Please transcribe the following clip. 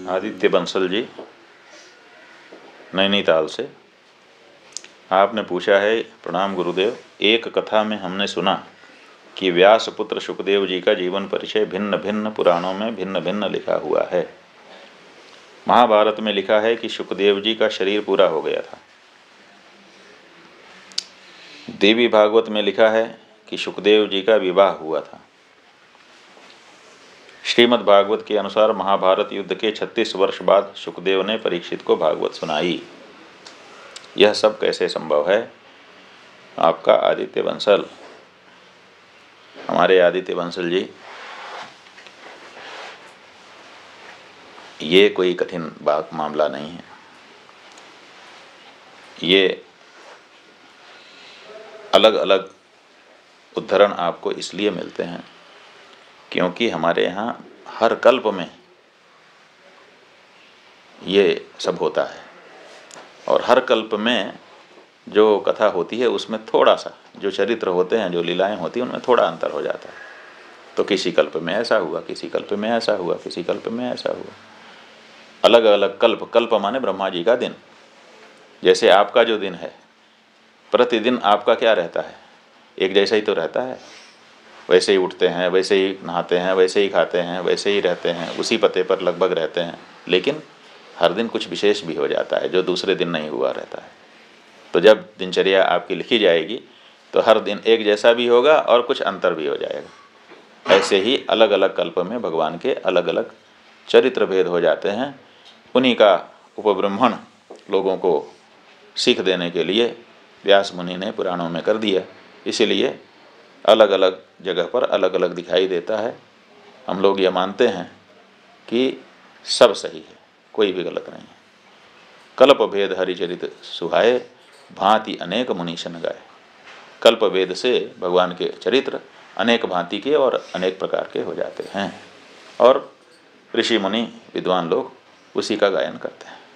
आदित्य बंसल जी नैनीताल से, आपने पूछा है, प्रणाम गुरुदेव। एक कथा में हमने सुना कि व्यास पुत्र सुखदेव जी का जीवन परिचय भिन्न भिन्न पुराणों में भिन्न भिन्न लिखा हुआ है। महाभारत में लिखा है कि सुखदेव जी का शरीर पूरा हो गया था। देवी भागवत में लिखा है कि सुखदेव जी का विवाह हुआ था। श्रीमद् भागवत के अनुसार महाभारत युद्ध के 36 वर्ष बाद सुखदेव ने परीक्षित को भागवत सुनाई। यह सब कैसे संभव है? आपका आदित्य बंसल। हमारे आदित्य बंसल जी, ये कोई कठिन मामला नहीं है। ये अलग अलग उद्धरण आपको इसलिए मिलते हैं क्योंकि हमारे यहाँ हर कल्प में ये सब होता है, और हर कल्प में जो कथा होती है उसमें थोड़ा सा जो चरित्र होते हैं, जो लीलाएं होती हैं, उनमें थोड़ा अंतर हो जाता है। तो किसी कल्प में ऐसा हुआ, किसी कल्प में ऐसा हुआ, किसी कल्प में ऐसा हुआ। अलग अलग कल्प, कल्प माने ब्रह्मा जी का दिन। जैसे आपका जो दिन है, प्रतिदिन आपका क्या रहता है? एक जैसा ही तो रहता है। वैसे ही उठते हैं, वैसे ही नहाते हैं, वैसे ही खाते हैं, वैसे ही रहते हैं, उसी पते पर लगभग रहते हैं। लेकिन हर दिन कुछ विशेष भी हो जाता है जो दूसरे दिन नहीं हुआ रहता है। तो जब दिनचर्या आपकी लिखी जाएगी तो हर दिन एक जैसा भी होगा और कुछ अंतर भी हो जाएगा। ऐसे ही अलग अलग कल्प में भगवान के अलग अलग चरित्र भेद हो जाते हैं। उन्हीं का उपब्रह्मण लोगों को सीख देने के लिए व्यास मुनि ने पुराणों में कर दिया। इसीलिए अलग अलग जगह पर अलग अलग दिखाई देता है। हम लोग ये मानते हैं कि सब सही है, कोई भी गलत नहीं है। कल्प भेद हरिचरित सुहाए, भांति अनेक मुनीशन गाए। कल्प भेद से भगवान के चरित्र अनेक भांति के और अनेक प्रकार के हो जाते हैं, और ऋषि मुनि विद्वान लोग उसी का गायन करते हैं।